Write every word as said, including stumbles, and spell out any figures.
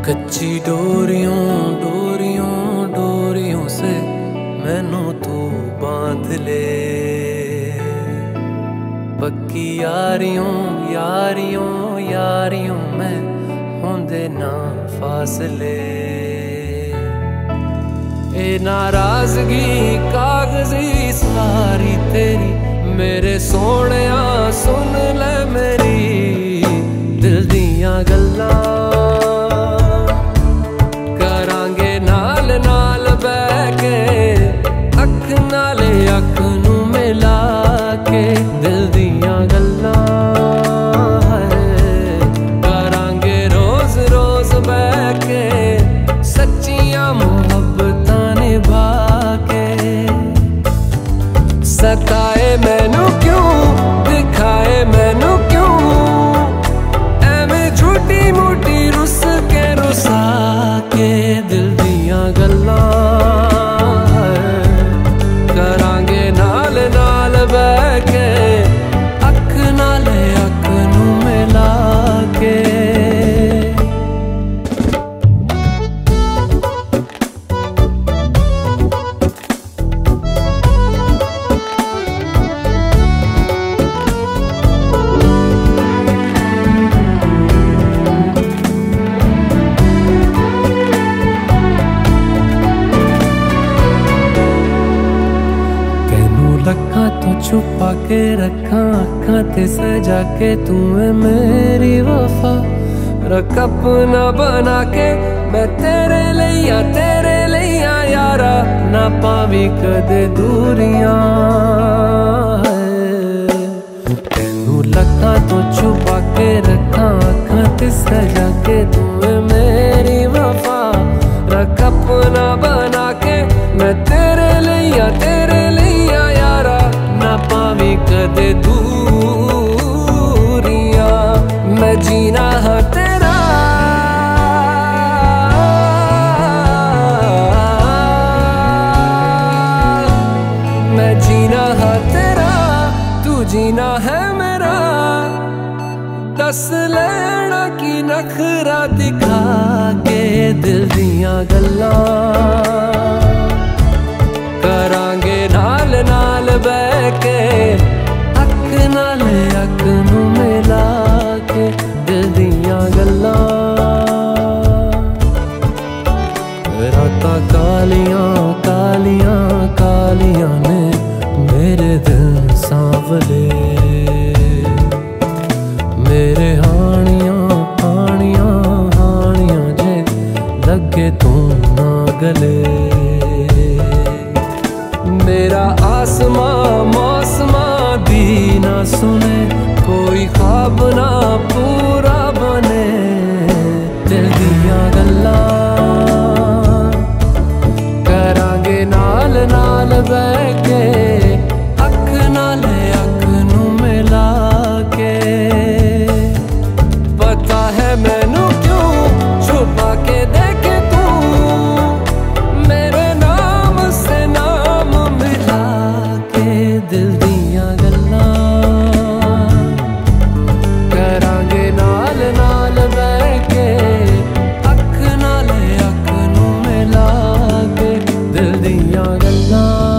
कच्ची डोरियों डोरियों डोरियों से मैनू तू बांध ले, पक्की यारियों यारियों यारियों में होंदे ना फासले। ए नाराजगी कागजी सारी तेरी मेरे सोहणिया सुन ले मेरी दिल दियां गल्लां, करांगे नाल नाल बैठ के अख नाले अख नू मिला के दिल दियां गल्लां करांगे रोज रोज बैठ के सच्चियां मुहब्बतां निभा के। सताए मैनू क्यों दिखाए मैनू क्यों एवें झूठी मूठी रुस के रुसा के दिल दियां गल्लां करांगे नाल नाल बैठ के अख नाले अख नू मिला के। लखां तो छुपा के रखा अखां ते सजा के तू है मेरी वफा, रख अपना बना के मैं तेरे लिया तेरे लिया यारा ना पावी कदे दूरियां। तेनू लखां तो छुपा के रखा अखां ते सजा के तू है मेरी वफा, रख अपना बना के मैं तेरे लिया तेरे लिया यारा ना पावी कदे दूरियां। मैं जीना हाँ तेरा मैं जीना हाँ तेरा तू जीना है मेरा, दस लेना की नखरा दिखा के दिल दियां गल्लां करांगे नाल नाल बैठ के अख नाल अख नू मिला के दिल दियां गल्लां। रातां कालियां कालियां कालियां ने मेरे दिल सांवले, मेरे हानियां हानियां हानियां जे लगे तू ना गले। मेरा आसमां मौसमां दी ना सुने कोई ख्वाब ना पूरा बने दिल दियां गल्लां करांगे नाल नाल बैठ के अख नाल अख नू मिला के। पता है मैनू क्यों छुपा के देखे तू मेरे नाम से नाम मिला के दिल दियां गल्लां करांगे नाल नाल बैठ के अख नाल अख नू मिला के दिल दियां गल्लां।